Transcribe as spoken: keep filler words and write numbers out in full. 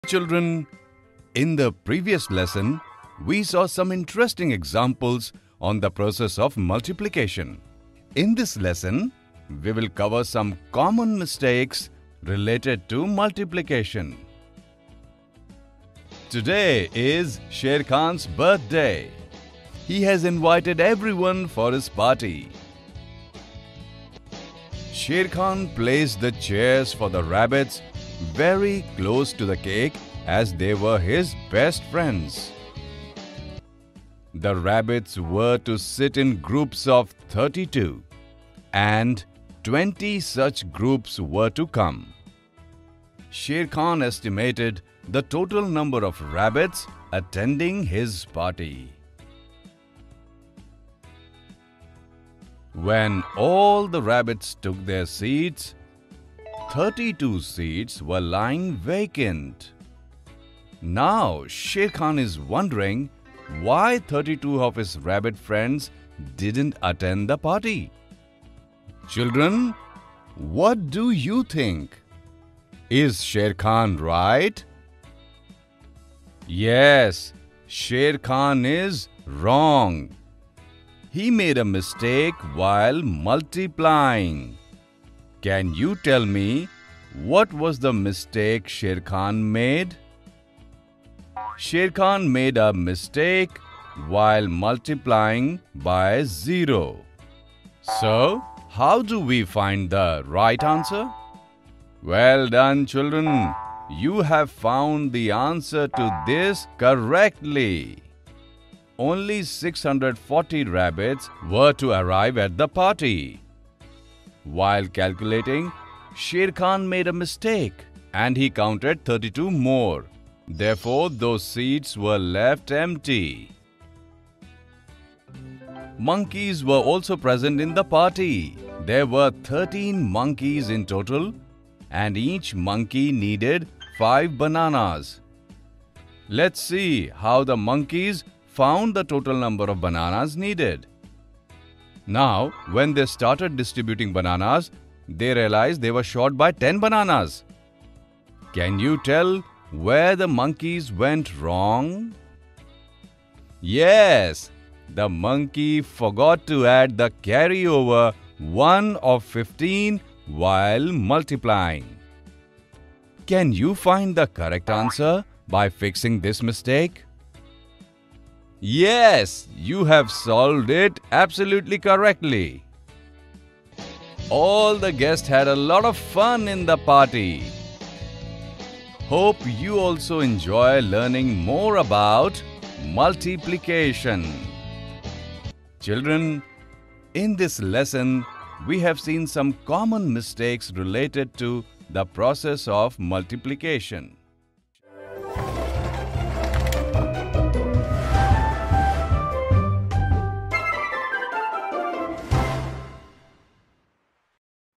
Children, in the previous lesson, we saw some interesting examples on the process of multiplication. In this lesson, we will cover some common mistakes related to multiplication. Today is Sher Khan's birthday. He has invited everyone for his party. Sher Khan placed the chairs for the rabbits very close to the cake as they were his best friends. The rabbits were to sit in groups of thirty-two and twenty such groups were to come. Sher Khan estimated the total number of rabbits attending his party. When all the rabbits took their seats, thirty-two seats were lying vacant. Now Sher Khan is wondering why thirty-two of his rabbit friends didn't attend the party. Children, what do you think? Is Sher Khan right? Yes, Sher Khan is wrong. He made a mistake while multiplying. Can you tell me what was the mistake Sher Khan made? Sher Khan made a mistake while multiplying by zero. So, how do we find the right answer? Well done, children. You have found the answer to this correctly. Only six hundred forty rabbits were to arrive at the party. While calculating, Sher Khan made a mistake and he counted thirty-two more. Therefore, those seats were left empty. Monkeys were also present in the party. There were thirteen monkeys in total and each monkey needed five bananas. Let's see how the monkeys found the total number of bananas needed. Now, when they started distributing bananas, they realized they were short by ten bananas. Can you tell where the monkeys went wrong? Yes, the monkey forgot to add the carryover one of fifteen while multiplying. Can you find the correct answer by fixing this mistake? Yes, you have solved it absolutely correctly. All the guests had a lot of fun in the party. Hope you also enjoy learning more about multiplication. Children, in this lesson, we have seen some common mistakes related to the process of multiplication.